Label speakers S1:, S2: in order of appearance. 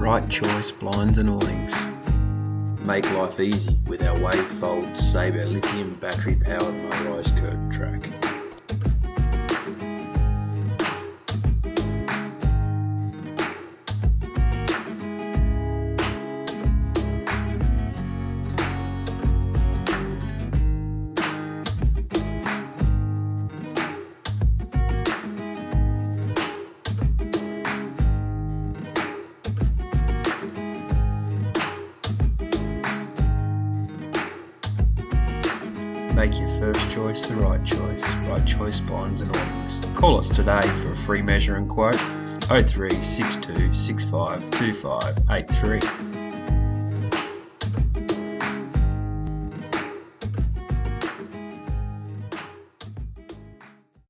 S1: Right choice blinds and awnings. Make life easy with our Wavefold Saber lithium battery powered motorised curtain track. Make your first choice the right choice. Right choice blinds and awnings. Call us today for a free measure and quote. 03 62 65 25 83.